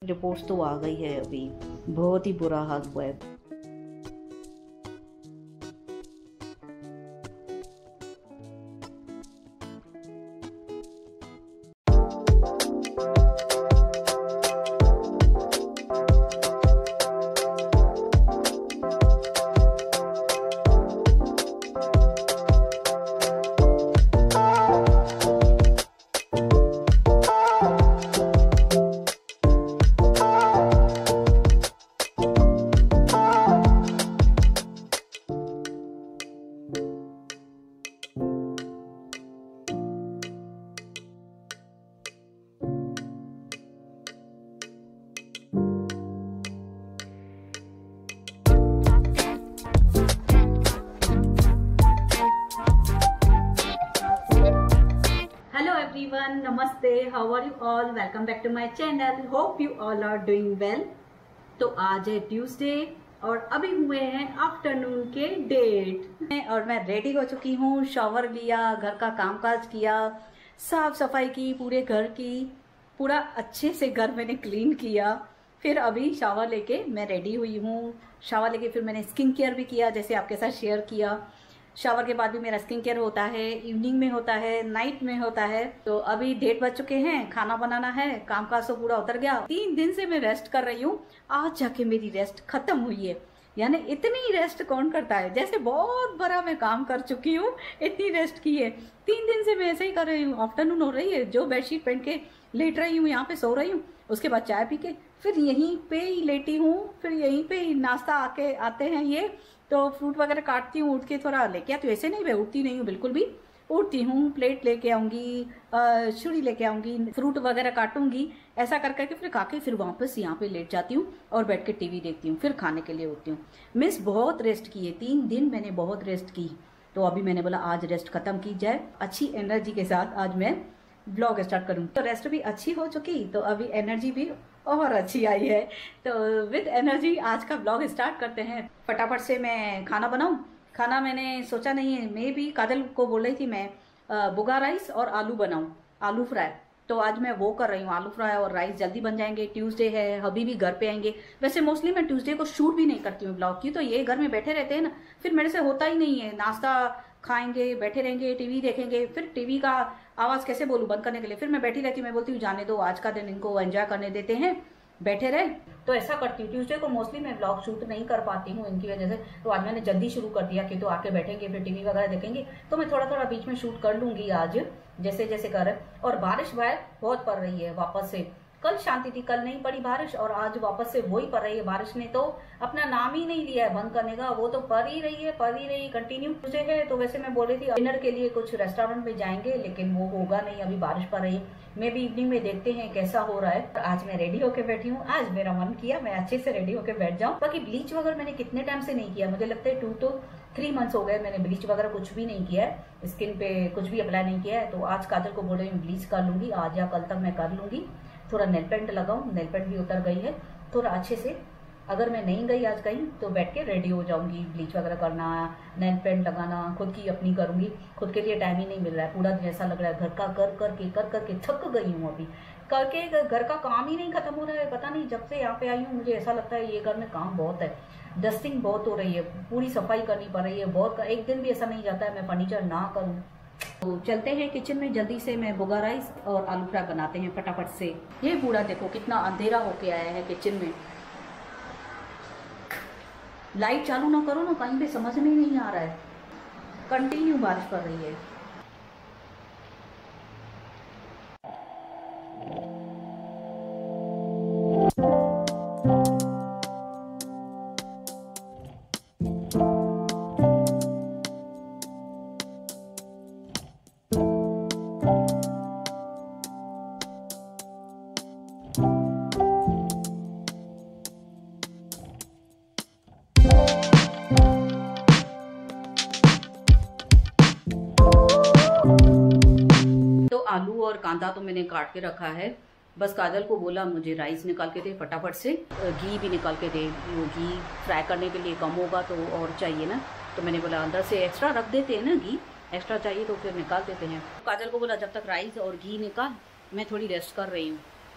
Reports तो आ गई है, अभी बहुत ही बुरा हाल हुआ है। everyone, namaste, how are you all? Welcome back to my channel. Hope you all are doing well. तो आज है ट्यूसडे और अभी हुए हैं आफ्टरनून के 8 और मैं रेडी हो चुकी हूँ। शॉवर लिया, घर का कामकाज किया, साफ सफाई की पूरे घर की, पूरा अच्छे से घर मैंने क्लीन किया। फिर अभी शावर लेके मैं रेडी हुई हूँ। शावर लेके फिर मैंने स्किन केयर भी किया, जैसे आपके साथ शेयर किया। शावर के बाद भी मेरा स्किन केयर होता है, इवनिंग में होता है, नाइट में होता है। तो अभी 1:30 बज चुके हैं, खाना बनाना है, कामकाज तो पूरा उतर गया। 3 दिन से मैं रेस्ट कर रही हूँ, आज जाके मेरी रेस्ट खत्म हुई है। यानी इतनी रेस्ट कौन करता है, जैसे बहुत बड़ा मैं काम कर चुकी हूँ, इतनी रेस्ट की है। 3 दिन से मैं ऐसे ही कर रही हूँ। आफ्टरनून हो रही है, जो बेडशीट पहन के लेट रही हूँ, यहाँ पे सो रही हूँ, उसके बाद चाय पी के फिर यहीं पे ही लेटी हूँ। फिर यहीं पे ही नाश्ता आते हैं ये, तो फ्रूट वगैरह काटती हूँ, उठ के थोड़ा लेके आती हूँ। ऐसे नहीं मैं उठती नहीं हूँ, बिल्कुल भी उठती हूँ, प्लेट लेके आऊँगी, छुरी लेके आऊँगी, फ्रूट वगैरह काटूंगी, ऐसा कर करके फिर खा के फिर वापस यहाँ पे लेट जाती हूँ और बैठ के टीवी देखती हूँ, फिर खाने के लिए उठती हूँ। मिस बहुत रेस्ट की है, 3 दिन मैंने बहुत रेस्ट की। तो अभी मैंने बोला आज रेस्ट खत्म की जाए, अच्छी एनर्जी के साथ आज मैं ब्लॉग स्टार्ट करूँ। तो रेस्ट भी अच्छी हो चुकी, तो अभी एनर्जी भी और अच्छी आई है। तो विद एनर्जी आज का ब्लॉग स्टार्ट करते हैं। फटाफट से मैं खाना बनाऊं। खाना मैंने सोचा नहीं है, मैं भी काजल को बोल रही थी मैं बुगा राइस और आलू बनाऊं, आलू फ्राई। तो आज मैं वो कर रही हूँ, आलू फ्राई और राइस जल्दी बन जाएंगे। ट्यूसडे है, हबी भी घर पे आएंगे। वैसे मोस्टली मैं ट्यूसडे को शूट भी नहीं करती हूँ ब्लॉग की, तो ये घर में बैठे रहते हैं ना, फिर मेरे से होता ही नहीं है। नाश्ता खाएंगे, बैठे रहेंगे, टीवी देखेंगे, फिर टीवी का आवाज़ कैसे बोलूँ बंद करने के लिए। फिर मैं बैठी रहती हूँ, मैं बोलती हूँ जाने दो, आज का दिन इनको एंजॉय करने देते हैं, बैठे रहे। तो ऐसा करती हूँ। ट्यूसडे को मोस्टली मैं ब्लॉग शूट नहीं कर पाती हूँ इनकी वजह से। तो आज मैंने जल्दी शुरू कर दिया कि तो आके बैठेंगे, फिर टीवी वगैरह देखेंगे, तो मैं थोड़ा थोड़ा बीच में शूट कर लूंगी आज, जैसे जैसे कर। और बारिश बहुत पड़ रही है वापस से। कल शांति थी, कल नहीं पड़ी बारिश, और आज वापस से वही पड़ रही है। बारिश ने तो अपना नाम ही नहीं लिया है बंद करने का, वो तो पड़ ही रही है कंटिन्यू मुझे है। तो वैसे मैं बोल रही थी डिनर के लिए कुछ रेस्टोरेंट में जाएंगे, लेकिन वो होगा नहीं, अभी बारिश पड़ रही है। मैं भी इवनिंग में देखते हैं कैसा हो रहा है। आज मैं रेडी होके बैठी हूँ, आज मेरा मन किया मैं अच्छे से रेडी होके बैठ जाऊँ। बाकी ब्लीच वगैरह मैंने कितने टाइम से नहीं किया, मुझे लगता है 2 to 3 मंथ्स हो गए मैंने ब्लीच वगैरह कुछ भी नहीं किया है, स्किन पे कुछ भी अप्लाई नहीं किया है। तो आज काजल को बोल रही हूँ ब्लीच कर लूंगी, आज या कल तक मैं कर लूंगी। थोड़ा नेल पेंट लगाऊं, नेल पेंट भी उतर गई है थोड़ा अच्छे से। अगर मैं नहीं गई आज कहीं तो बैठ के रेडी हो जाऊंगी, ब्लीच वगैरह करना, नेल पेंट लगाना खुद की अपनी करूंगी। खुद के लिए टाइम ही नहीं मिल रहा है, पूरा दिन ऐसा लग रहा है घर का कर करके थक गई हूँ। अभी करके घर का काम ही नहीं खत्म हो रहा है, पता नहीं जब से यहाँ पे आई हूँ मुझे ऐसा लगता है ये घर में काम बहुत है। डस्टिंग बहुत हो रही है, पूरी सफाई करनी पड़ रही है बहुत। एक दिन भी ऐसा नहीं जाता है मैं फर्नीचर ना करूँ। तो चलते हैं किचन में, जल्दी से मैं बुगा राइस और आलू फ्राई बनाते हैं फटाफट से। ये पूरा देखो कितना अंधेरा होके आया है किचन में। लाइट चालू ना करो ना, कहीं पे समझ में नहीं आ रहा है, कंटिन्यू बारिश पड़ रही है। आलू और कांदा तो मैंने काट के रखा है, बस काजल को बोला मुझे राइस निकाल के दे फटाफट से, घी भी निकाल के दे। वो घी फ्राई करने के लिए कम होगा तो और चाहिए ना, तो मैंने बोला अंदर से एक्स्ट्रा रख देते हैं ना, घी एक्स्ट्रा चाहिए तो फिर निकाल देते हैं। काजल को बोला जब तक राइस और घी निकाल, मैं थोड़ी रेस्ट कर रही हूँ।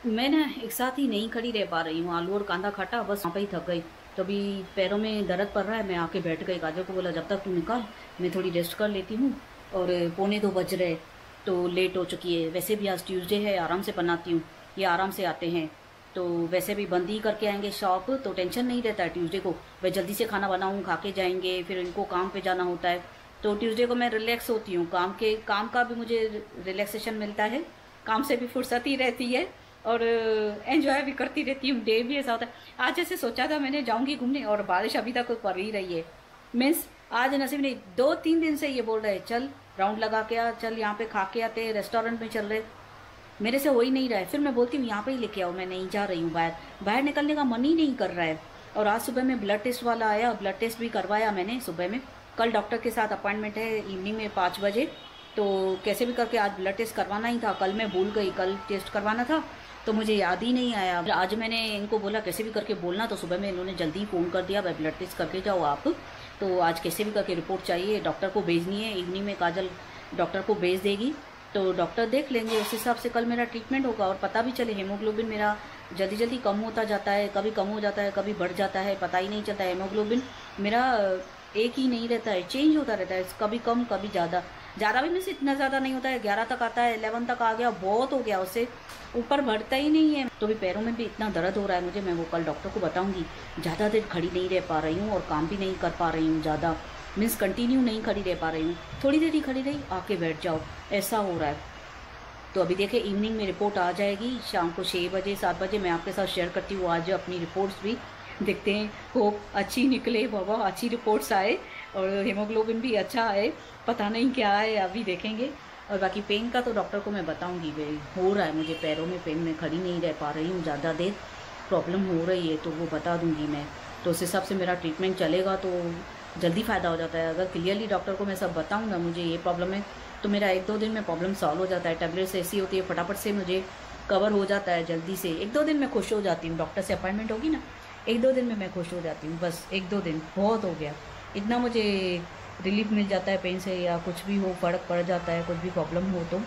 मैं ना एक साथ ही नहीं खड़ी रह पा रही हूँ। आलू और कांदा खाटा, बस वहाँ पे ही थक गई। तो अभी पैरों में दर्द पड़ रहा है, मैं आके बैठ गई। काजल को बोला जब तक तू निकाल मैं थोड़ी रेस्ट कर लेती हूँ। और 1:45 बज रहे, तो लेट हो चुकी है। वैसे भी आज ट्यूसडे है, आराम से बनाती हूँ, ये आराम से आते हैं। तो वैसे भी बंद ही करके आएंगे शॉप, तो टेंशन नहीं रहता है ट्यूसडे को। मैं जल्दी से खाना बनाऊँ, खा के जाएंगे, फिर इनको काम पे जाना होता है। तो ट्यूसडे को मैं रिलैक्स होती हूँ, काम का भी मुझे रिलैक्सेशन मिलता है, काम से भी फुर्सत ही रहती है और एंजॉय भी करती रहती हूँ। डे भी ऐसा होता है। आज जैसे सोचा था मैंने जाऊँगी घूमने, और बारिश अभी तक पड़ ही रही है। मीन्स आज नसीब नहीं, 2-3 दिन से ये बोल रहे चल राउंड लगा के आ, चल यहाँ पे खा के आते, रेस्टोरेंट में चल रहे। मेरे से हो ही नहीं रहा है। फिर मैं बोलती हूँ यहाँ पे ही लेके आओ, मैं नहीं जा रही हूँ बाहर, बाहर निकलने का मन ही नहीं कर रहा है। और आज सुबह में ब्लड टेस्ट वाला आया, ब्लड टेस्ट भी करवाया मैंने सुबह में। कल डॉक्टर के साथ अपॉइंटमेंट है इवनिंग में 5 बजे, तो कैसे भी करके आज ब्लड टेस्ट करवाना ही था। कल मैं भूल गई, कल टेस्ट करवाना था तो मुझे याद ही नहीं आया। आज मैंने इनको बोला कैसे भी करके बोलना, तो सुबह में इन्होंने जल्दी फ़ोन कर दिया, भाई ब्लड टेस्ट करके जाओ आप। तो आज कैसे भी करके रिपोर्ट चाहिए, डॉक्टर को भेजनी है। इवनिंग में काजल डॉक्टर को भेज देगी, तो डॉक्टर देख लेंगे, उस हिसाब से कल मेरा ट्रीटमेंट होगा। और पता भी चले, हीमोग्लोबिन मेरा जल्दी जल्दी कम होता जाता है, कभी कम हो जाता है, कभी बढ़ जाता है, पता ही नहीं चलता। हीमोग्लोबिन मेरा एक ही नहीं रहता है, चेंज होता रहता है, कभी कम कभी ज़्यादा। ज़्यादा भी मुझसे इतना ज़्यादा नहीं होता है, 11 तक आता है, 11 तक आ गया, बहुत हो गया, उससे ऊपर बढ़ता ही नहीं है। तो भी पैरों में भी इतना दर्द हो रहा है मुझे, मैं वो कल डॉक्टर को बताऊंगी। ज़्यादा देर खड़ी नहीं रह पा रही हूँ और काम भी नहीं कर पा रही हूँ ज़्यादा, मीन्स कंटिन्यू नहीं खड़ी रह पा रही हूँ। थोड़ी देर ही खड़ी रही, आके बैठ जाओ, ऐसा हो रहा है। तो अभी देखिए इवनिंग में रिपोर्ट आ जाएगी, शाम को 6 बजे 7 बजे मैं आपके साथ शेयर करती हूँ आज अपनी रिपोर्ट्स भी। देखते हैं, होप अच्छी निकले बाबा, अच्छी रिपोर्ट्स आए और हीमोग्लोबिन भी अच्छा आए। पता नहीं क्या है, अभी देखेंगे। और बाकी पेन का तो डॉक्टर को मैं बताऊंगी, भाई हो रहा है मुझे पैरों में पेन, मैं खड़ी नहीं रह पा रही हूँ ज़्यादा देर, प्रॉब्लम हो रही है, तो वो बता दूंगी मैं। तो उस हिसाब से मेरा ट्रीटमेंट चलेगा तो जल्दी फ़ायदा हो जाता है। अगर क्लियरली डॉक्टर को मैं सब बताऊँ ना मुझे ये प्रॉब्लम है, तो मेरा 1-2 दिन में प्रॉब्लम सॉल्व हो जाता है। टैबलेट्स ऐसी होती है फटाफट से मुझे कवर हो जाता है जल्दी से। 1-2 दिन में खुश हो जाती हूँ, डॉक्टर से अपॉइंटमेंट होगी ना, 1-2 दिन में मैं खुश हो जाती हूँ। बस 1-2 दिन बहुत हो गया, इतना मुझे रिलीफ मिल जाता है पेन से, या कुछ भी हो फ़र्क पड़ जाता है, कुछ भी प्रॉब्लम हो तो।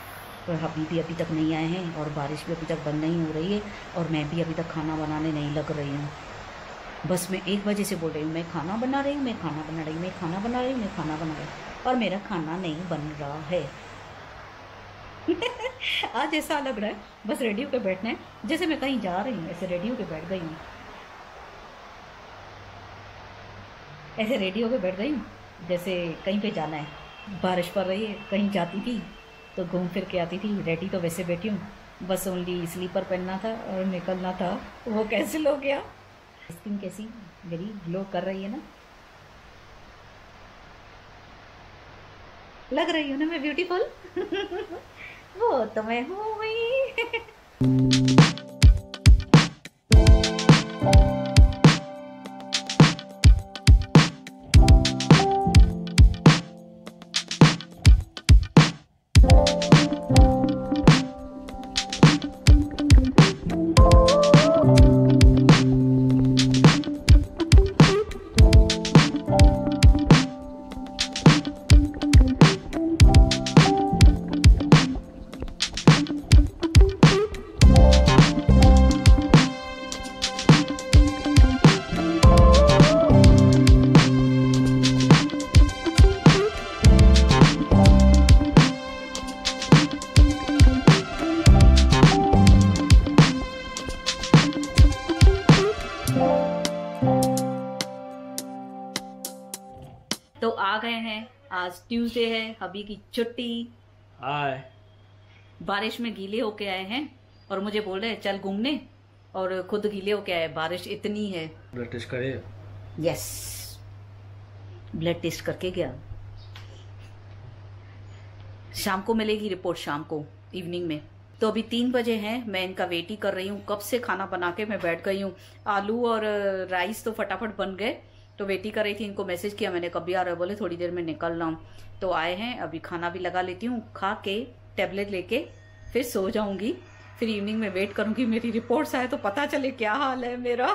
पर अभी भी अभी तक नहीं आए हैं और बारिश भी अभी तक बंद नहीं हो रही है, और मैं भी अभी तक खाना बनाने नहीं लग रही हूँ। बस मैं 1 बजे से बोल रही हूँ मैं खाना बना रही हूँ, मैं खाना बना रही हूँ, मैं खाना बना रही हूँ, मैं खाना बना रही हूँ, और मेरा खाना नहीं बन रहा है। आज ऐसा लग रहा है बस रेडी होकर बैठना है, जैसे मैं कहीं जा रही हूँ, ऐसे रेडी होकर बैठ गई हूँ, ऐसे रेडी होकर बैठ गई हूँ जैसे कहीं पे जाना है। बारिश पड़ रही है, कहीं जाती थी तो घूम फिर के आती थी, रेडी तो वैसे बैठी हूँ, बस ओनली स्लीपर पहनना था और निकलना था, वो कैंसिल हो गया। स्किन कैसी मेरी ग्लो कर रही है ना, लग रही हूँ ना मैं ब्यूटीफुल। वो तो मैं हूँ ही। तो आ गए हैं, आज ट्यूसडे है, हबी की छुट्टी। हाय। बारिश में गीले होके आए हैं और मुझे बोल रहे हैं चल घूमने, और खुद गीले होके आए, बारिश इतनी है। ब्लड टेस्ट करे? यस, ब्लड टेस्ट करके गया। शाम को मिलेगी रिपोर्ट, शाम को इवनिंग में। तो अभी 3 बजे हैं, मैं इनका वेट ही कर रही हूँ, कब से खाना बना के मैं बैठ गई हूँ। आलू और राइस तो फटाफट बन गए, तो वेट ही कर रही थी। इनको मैसेज किया मैंने कब भी आ रहे हो, बोले थोड़ी देर में निकल रहा हूँ। तो आए हैं, अभी खाना भी लगा लेती हूँ, खा के टेबलेट लेके फिर सो जाऊंगी। फिर इवनिंग में वेट करूंगी मेरी रिपोर्ट्स आए तो पता चले क्या हाल है मेरा।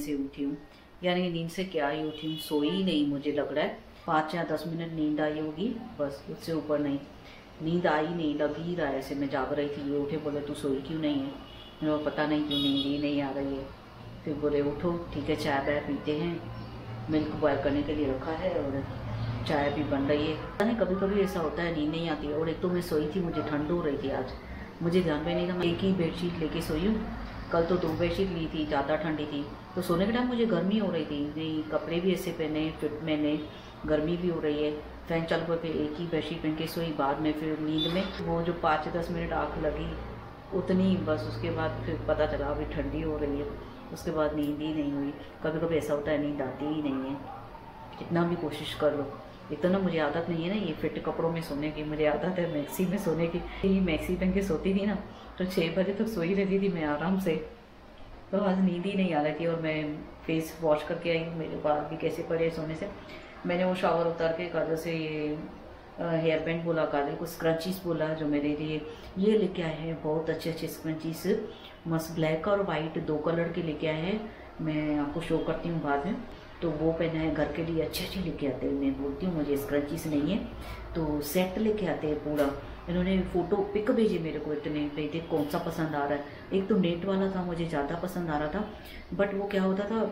से उठी हूँ, यानी नींद से क्या ही उठी हूँ, सोई ही नहीं मुझे लग रहा है। 5 या 10 मिनट नींद आई होगी बस, उससे ऊपर नहीं। नींद आई नहीं, लग ही रहा है ऐसे मैं जाग रही थी। ये उठे, बोले तू सोई क्यों नहीं है? मेरे को पता नहीं क्यों नींद ही नहीं आ रही है। फिर बोले उठो ठीक है, चाय वाय पीते हैं। मिल्क बॉयल करने के लिए रखा है और चाय भी बन रही है। पता नहीं कभी कभी ऐसा होता है, नींद नहीं आती है। और एक तो मैं सोई थी, मुझे ठंड हो रही थी आज, मुझे ध्यान में नहीं था। मैं एक ही बेडशीट लेके सोई हूँ। कल तो 2 बेडशीट ली थी, ज़्यादा ठंडी थी तो सोने के टाइम मुझे गर्मी हो रही थी। नहीं कपड़े भी ऐसे पहने, फिट मैंने, गर्मी भी हो रही है। फैन चालू करके एक ही बेडशीट पहन के सोई। बाद में फिर नींद में वो जो 5-10 मिनट आँख लगी उतनी बस, उसके बाद फिर पता चला अभी ठंडी हो रही है। उसके बाद नींद ही नहीं हुई। कभी कभी ऐसा होता है नींद आती ही नहीं है, कितना भी कोशिश कर लो। एक तो ना मुझे आदत नहीं है ना ये फिट कपड़ों में सोने की, मुझे आदत है मैक्सी में सोने की। ये मैक्सी पहन के सोती थी ना तो 6 बजे तक सोई रहती थी मैं आराम से। तो आज नींद ही नहीं आ रही थी और मैं फेस वॉश करके आई हूँ। मेरे बाल भी कैसे पड़े सोने से। मैंने वो शावर उतार के काजल से ये हेयर बैंड बोला, काजल को स्क्रंचीज बोला जो मेरे लिए ये लेके आए हैं। बहुत अच्छे अच्छे स्क्रंचीज, मस्त ब्लैक और वाइट 2 कलर के लेके आए हैं। मैं आपको शो करती हूँ बाद में। तो वो पहना है, घर के लिए अच्छे अच्छे लेके आते हैं। मैं बोलती हूँ मुझे स्क्रंचीज नहीं है तो सेट लेके आते हैं पूरा। इन्होंने फोटो पिक भेजे मेरे को इतने, देख कौन सा पसंद आ रहा है। एक तो नेट वाला था, मुझे ज़्यादा पसंद आ रहा था, बट वो क्या होता था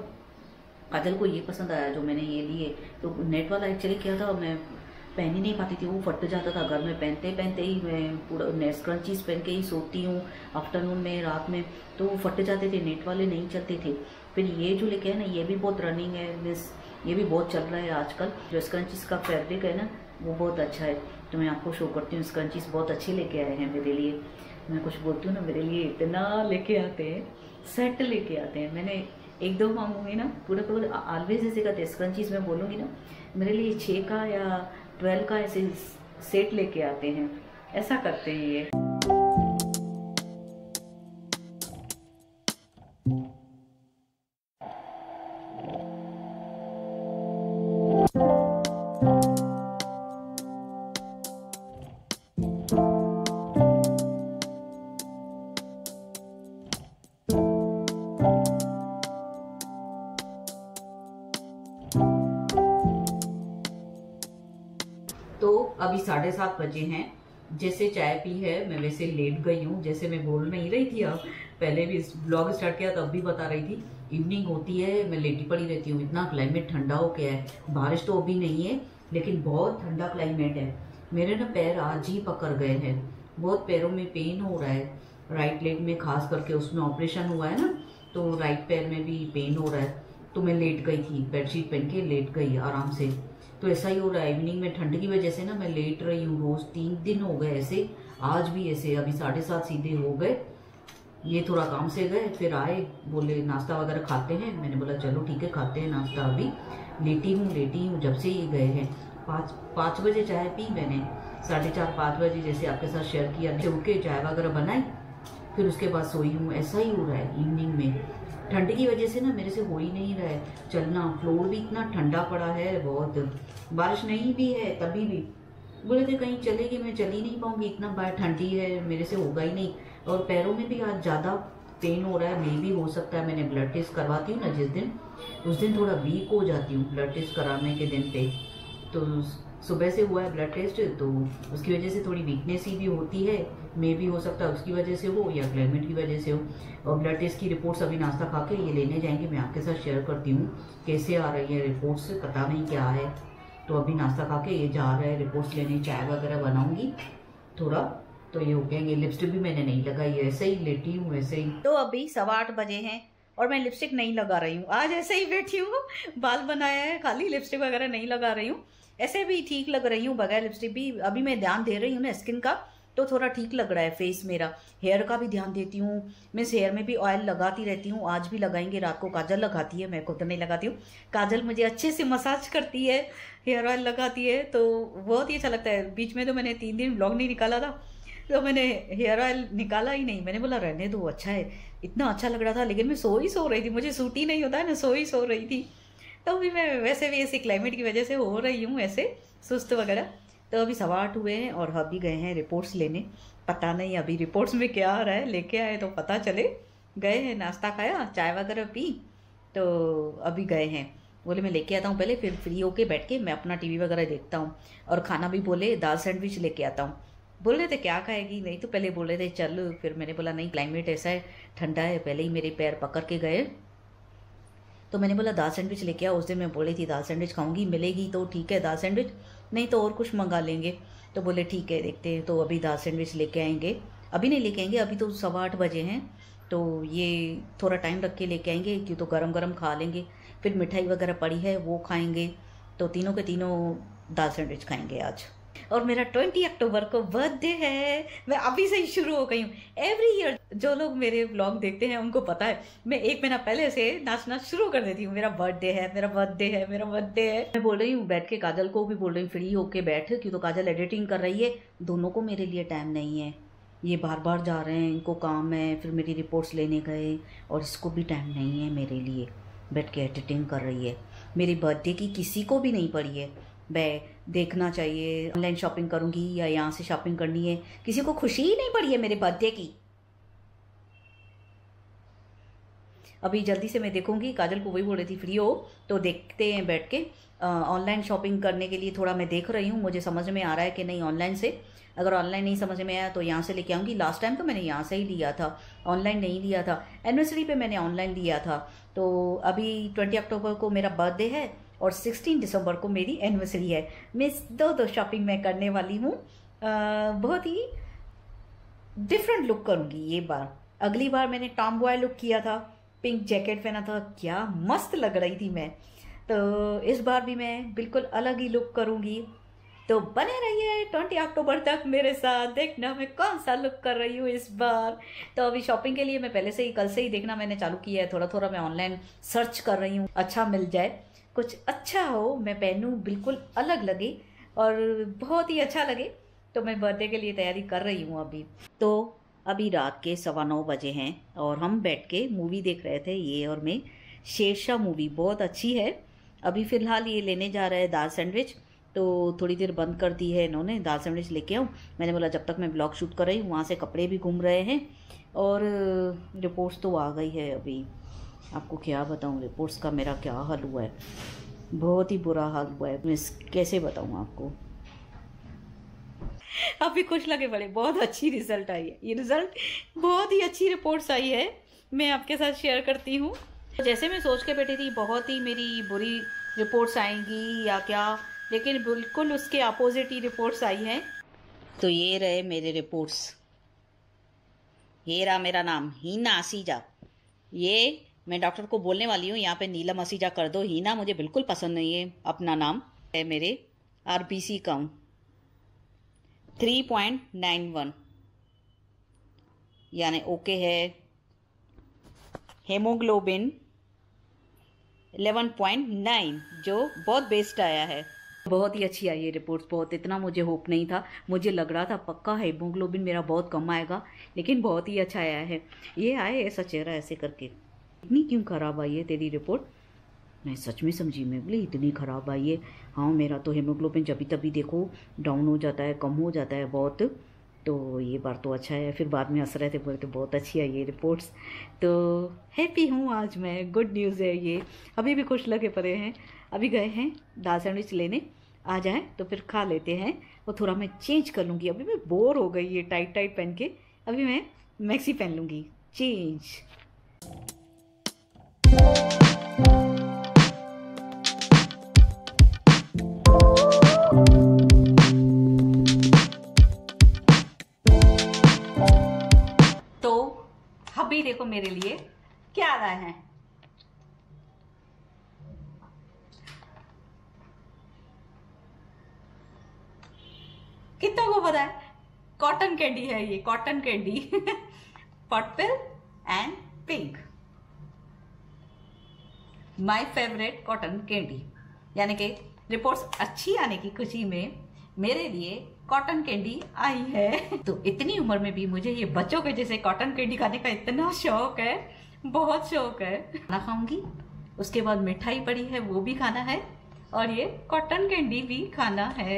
काजल को ये पसंद आया जो मैंने ये लिए। तो नेट वाला एक्चुअली क्या था, मैं पहन ही नहीं पाती थी, वो फट जाता था। घर में पहनते पहनते ही मैं पूरा स्क्रंचीज पहन के ही सोती हूँ आफ्टरनून में, रात में, तो वो फट जाते थे। नेट वाले नहीं चलते थे। फिर ये जो लेके है ना, ये भी बहुत रनिंग है, मिस ये भी बहुत चल रहा है आजकल। जो स्क्रंचीज का फैब्रिक है ना वो बहुत अच्छा है। तो मैं आपको शो करती हूँ। स्क्रंचीज बहुत अच्छे लेके आए हैं मेरे लिए। मैं कुछ बोलती हूँ ना, मेरे लिए इतना लेके आते हैं, सेट लेके आते हैं। मैंने 1-2 मांगूंगी ना, पूरा पूरा ऑलवेज ऐसे कहते हैं स्क्रंचीज में बोलूँगी ना, मेरे लिए 6 का या 12 का ऐसे सेट लेके आते हैं। ऐसा करते हैं ये। तो अभी 7:30 बजे हैं। जैसे चाय पी है मैं वैसे लेट गई हूँ। जैसे मैं बोल नहीं रही थी, अब पहले भी ब्लॉग स्टार्ट किया तब भी बता रही थी, इवनिंग होती है मैं लेटी पड़ी रहती हूँ। इतना क्लाइमेट ठंडा हो गया है। बारिश तो अभी नहीं है लेकिन बहुत ठंडा क्लाइमेट है। मेरे ना पैर आज ही पकड़ गए हैं, बहुत पैरों में पेन हो रहा है। राइट लेग में खास करके, उसमें ऑपरेशन हुआ है ना, तो राइट पैर में भी पेन हो रहा है। तो मैं लेट गई थी, बेडशीट पहन के लेट गई आराम से। तो ऐसा ही हो रहा है इवनिंग में, ठंड की वजह से ना मैं लेट रही हूँ रोज। 3 दिन हो गए ऐसे, आज भी ऐसे। अभी 7:30 सीधे हो गए। ये थोड़ा काम से गए, फिर आए, बोले नाश्ता वगैरह खाते हैं। मैंने बोला चलो ठीक है खाते हैं नाश्ता। अभी लेटी हूँ जब से ये गए हैं। 5 बजे चाय पी मैंने, 4:30-5 बजे जैसे आपके साथ शेयर किया, उठ के चाय वगैरह बनाई, फिर उसके बाद सोई हूँ। ऐसा ही हो रहा है इवनिंग में। ठंड की वजह से ना मेरे से हो ही नहीं रहा है चलना। फ्लोर भी इतना ठंडा पड़ा है बहुत। बारिश नहीं भी है तभी भी बोले थे कहीं चलेगी, मैं चल ही नहीं पाऊंगी, इतना बाहर ठंडी है, मेरे से होगा ही नहीं। और पैरों में भी आज ज़्यादा पेन हो रहा है। मे भी हो सकता है, मैंने ब्लड टेस्ट करवाती हूँ ना जिस दिन, उस दिन थोड़ा वीक हो जाती हूँ ब्लड टेस्ट कराने के दिन पे। तो सुबह से हुआ है ब्लड टेस्ट, तो उसकी वजह से थोड़ी वीकनेस ही भी होती है। मे भी हो सकता है उसकी वजह से हो या क्लाइमेट की वजह से हो। और ब्लड टेस्ट की रिपोर्ट्स अभी नाश्ता खा के ये लेने जाएंगे, मैं आपके साथ शेयर करती हूँ कैसे आ रही है रिपोर्ट्स, पता नहीं क्या है। तो अभी नाश्ता खा के ये जा रहा है रिपोर्ट्स लेने, चाय वगैरह बनाऊंगी थोड़ा, तो ये हो गएंगे। लिपस्टिक भी मैंने नहीं लगाई, ऐसे ही लेटी हूँ ऐसे ही। तो अभी 8:15 बजे हैं और मैं लिपस्टिक नहीं लगा रही हूँ। आज ऐसे ही बैठी हूँ, बाल बनाया है खाली, लिपस्टिक वगैरह नहीं लगा रही हूँ। ऐसे भी ठीक लग रही हूँ बगैर लिपस्टिक भी। अभी मैं ध्यान दे रही हूँ ना स्किन का, तो थोड़ा ठीक लग रहा है फेस मेरा। हेयर का भी ध्यान देती हूँ, मैं हेयर में भी ऑयल लगाती रहती हूँ। आज भी लगाएंगे, रात को काजल लगाती है, मैं खुद नहीं लगाती हूँ। काजल मुझे अच्छे से मसाज करती है, हेयर ऑयल लगाती है, तो बहुत ही अच्छा लगता है। बीच में तो मैंने 3 दिन व्लॉग नहीं निकाला था, तो मैंने हेयर ऑयल निकाला ही नहीं। मैंने बोला रहने दो, अच्छा है, इतना अच्छा लग रहा था। लेकिन मैं सो रही थी, मुझे सूट ही नहीं होता है ना, सो रही थी। तो अभी मैं वैसे भी ऐसे क्लाइमेट की वजह से हो रही हूँ ऐसे सुस्त वगैरह। तो अभी 8:15 हुए हैं और अभी गए हैं रिपोर्ट्स लेने। पता नहीं अभी रिपोर्ट्स में क्या आ रहा है, लेके आए तो पता चले। गए हैं, नाश्ता खाया, चाय वगैरह पी, तो अभी गए हैं, बोले मैं लेके आता हूँ पहले, फिर फ्री होके बैठ के मैं अपना टीवी वगैरह देखता हूँ। और खाना भी बोले दाल सैंडविच लेके आता हूँ। बोल रहे थे क्या खाएगी, नहीं तो पहले बोल रहे थे चल, फिर मैंने बोला नहीं क्लाइमेट ऐसा है ठंडा है, पहले ही मेरे पैर पकड़ के गए। तो मैंने बोला दाल सैंडविच लेके आओ। उस दिन मैं बोली थी दाल सैंडविच खाऊंगी, मिलेगी तो ठीक है दाल सैंडविच, नहीं तो और कुछ मंगा लेंगे। तो बोले ठीक है देखते हैं। तो अभी दाल सैंडविच लेके आएंगे, अभी नहीं लेके आएंगे, अभी तो 8:15 बजे हैं, तो ये थोड़ा टाइम रख के लेके आएंगे, क्यों तो गरम गरम खा लेंगे। फिर मिठाई वगैरह पड़ी है वो खाएंगे, तो तीनों के तीनों दाल सैंडविच खाएंगे आज। और मेरा 20 अक्टूबर को बर्थडे है, मैं अभी से ही शुरू हो गई हूँ। एवरी ईयर जो लोग मेरे व्लॉग देखते हैं उनको पता है, मैं 1 महीना पहले से नाचना शुरू कर देती हूँ, मेरा बर्थडे है, मेरा बर्थडे है, मेरा बर्थडे है। मैं बोल रही हूँ बैठ के, काजल को भी बोल रही हूँ फ्री होके बैठ, क्यों तो काजल एडिटिंग कर रही है, दोनों को मेरे लिए टाइम नहीं है। ये बार बार जा रहे हैं, इनको काम है, फिर मेरी रिपोर्ट्स लेने गए, और इसको भी टाइम नहीं है मेरे लिए, बैठ के एडिटिंग कर रही है। मेरी बर्थडे की किसी को भी नहीं पड़ी है, मैं देखना चाहिए ऑनलाइन शॉपिंग करूंगी या यहाँ से शॉपिंग करनी है, किसी को खुशी ही नहीं पड़ी है मेरे बर्थडे की। अभी जल्दी से मैं देखूंगी, काजल को वही बोल रही थी फ्री हो तो देखते हैं बैठ के। ऑनलाइन शॉपिंग करने के लिए थोड़ा मैं देख रही हूँ, मुझे समझ में आ रहा है कि नहीं ऑनलाइन से, अगर ऑनलाइन नहीं समझ में आया तो यहाँ से लेके आऊँगी। लास्ट टाइम तो मैंने यहाँ से ही लिया था, ऑनलाइन नहीं लिया था, एनिवर्सरी पे मैंने ऑनलाइन लिया था। तो अभी 20 अक्टूबर को मेरा बर्थडे है और 16 दिसंबर को मेरी एनिवर्सरी है। मैं दो शॉपिंग मैं करने वाली हूँ, बहुत ही डिफरेंट लुक करूँगी ये बार। अगली बार मैंने टॉम बॉय लुक किया था, पिंक जैकेट पहना था, क्या मस्त लग रही थी मैं। तो इस बार भी मैं बिल्कुल अलग ही लुक करूँगी, तो बने रहिए 20 अक्टूबर तक मेरे साथ, देखना मैं कौन सा लुक कर रही हूँ इस बार। तो अभी शॉपिंग के लिए मैं पहले से ही, कल से ही देखना मैंने चालू किया है, थोड़ा थोड़ा मैं ऑनलाइन सर्च कर रही हूँ, अच्छा मिल जाए, कुछ अच्छा हो, मैं पहनूँ, बिल्कुल अलग लगे और बहुत ही अच्छा लगे। तो मैं बर्थडे के लिए तैयारी कर रही हूँ अभी। तो अभी रात के 9:15 बजे हैं और हम बैठ के मूवी देख रहे थे, ये और मैं, शेरशाह मूवी बहुत अच्छी है। अभी फ़िलहाल ये लेने जा रहे हैं दाल सैंडविच, तो थोड़ी देर बंद कर दी है इन्होंने, दाल सैंडविच लेके आऊँ। मैंने बोला जब तक मैं ब्लॉग शूट कर रही हूँ, वहाँ से कपड़े भी घूम रहे हैं और रिपोर्ट्स तो आ गई है। अभी आपको क्या बताऊँ, रिपोर्ट्स का मेरा क्या हाल हुआ है, बहुत ही बुरा हाल हुआ है, मैं कैसे बताऊँ आपको। अभी खुश लगे बड़े, बहुत अच्छी रिजल्ट आई है, ये रिजल्ट बहुत ही अच्छी रिपोर्ट्स आई है, मैं आपके साथ शेयर करती हूँ। जैसे मैं सोच के बैठी थी बहुत ही मेरी बुरी रिपोर्ट्स आएंगी या क्या, लेकिन बिल्कुल उसके अपोजिट ही रिपोर्ट्स आई हैं। तो ये रहे मेरे रिपोर्ट्स, ये रहा मेरा नाम हीना असीजा। ये मैं डॉक्टर को बोलने वाली हूँ यहाँ पे नीलम असीजा कर दो, हीना मुझे बिल्कुल पसंद नहीं है अपना नाम है। मेरे आरबीसी काउंट 3.91 यानी ओके है। हेमोग्लोबिन 11.9 जो बहुत बेस्ट आया है, बहुत ही अच्छी आई है रिपोर्ट्स। बहुत, इतना मुझे होप नहीं था, मुझे लग रहा था पक्का हेमोग्लोबिन मेरा बहुत कम आएगा, लेकिन बहुत ही अच्छा आया है। ये आए ऐसा चेहरा ऐसे करके, इतनी क्यों ख़राब आई है तेरी रिपोर्ट, मैं सच में समझी, मैं बोली इतनी ख़राब आई है। हाँ मेरा तो हेमोग्लोबिन जब तभी देखो डाउन हो जाता है, कम हो जाता है बहुत, तो ये बार तो अच्छा है। फिर बाद में हंस रहे थे, बोलते बहुत अच्छी है ये रिपोर्ट्स, तो हैप्पी हूँ आज मैं, गुड न्यूज़ है ये। अभी भी खुश लगे पड़े हैं, अभी गए हैं दाल सैंडविच लेने, आ जाए तो फिर खा लेते हैं। और थोड़ा मैं चेंज कर लूँगी, अभी मैं बोर हो गई ये टाइट टाइट पहन के, अभी मैं मैक्सी पहन लूँगी, चेंज। अभी देखो मेरे लिए क्या आ रहा है, कितना को पता है, कॉटन कैंडी है ये, cotton candy purple and pink, my favourite cotton candy. यानी कि रिपोर्ट्स अच्छी आने की खुशी में मेरे लिए कॉटन कैंडी आई है। तो इतनी उम्र में भी मुझे ये बच्चों के जैसे कॉटन कैंडी खाने का इतना शौक है, बहुत शौक है। खाना खाऊंगी, उसके बाद मिठाई पड़ी है वो भी खाना है, और ये कॉटन कैंडी भी खाना है।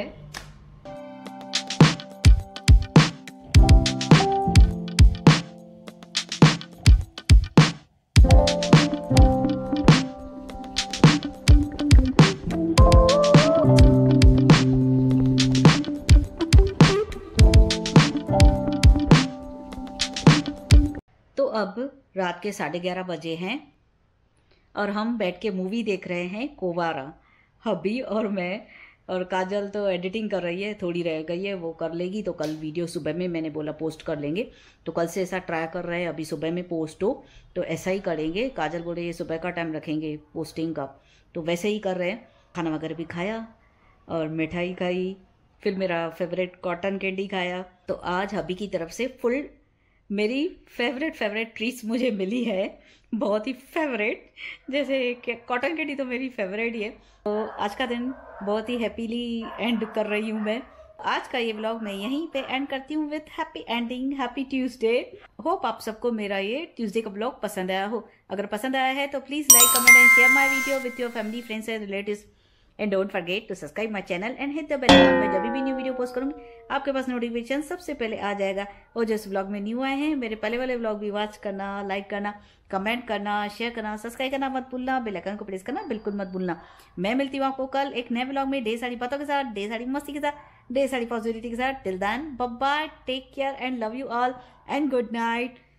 रात के 11:30 बजे हैं और हम बैठ के मूवी देख रहे हैं कोवारा, हबी और मैं। और काजल तो एडिटिंग कर रही है, थोड़ी रह गई है, वो कर लेगी तो कल वीडियो सुबह में मैंने बोला पोस्ट कर लेंगे। तो कल से ऐसा ट्राई कर रहे हैं, अभी सुबह में पोस्ट हो तो ऐसा ही करेंगे। काजल बोले ये सुबह का टाइम रखेंगे पोस्टिंग का, तो वैसे ही कर रहे हैं। खाना वगैरह भी खाया और मिठाई खाई, फिर मेरा फेवरेट कॉटन कैंडी खाया। तो आज हबी की तरफ से फुल मेरी फेवरेट ट्रीट्स मुझे मिली है, बहुत ही फेवरेट। जैसे कॉटन कैंडी तो मेरी फेवरेट ही है। तो आज का दिन बहुत ही हैप्पीली एंड कर रही हूँ मैं। आज का ये व्लॉग मैं यहीं पे एंड करती हूँ with happy ending, happy Tuesday. Hope आप सबको मेरा ये ट्यूसडे का व्लॉग पसंद आया हो। अगर पसंद आया है तो please like, comment and share my video with your family, friends and relatives. And don't forget to subscribe my channel and hit the bell icon. मैं जब भी न्यू वीडियो पोस्ट करूंगी आपके पास नोटिफिकेशन सबसे पहले आ जाएगा। और जो इस व्लॉग में न्यू आए हैं, मेरे पहले वाले व्लॉग भी वॉच करना, लाइक करना, कमेंट करना, शेयर करना, सब्सक्राइब करना मत भूलना, बेल आइकन को प्रेस करना बिल्कुल मत भूलना। मैं मिलती हूँ आपको कल एक नए व्लॉग में, ढेर सारी बातों के साथ, ढेर सारी मस्ती के साथ, ढेर सारी पॉजिटिविटी के साथ। Till then bye bye, take care and love you all and good night.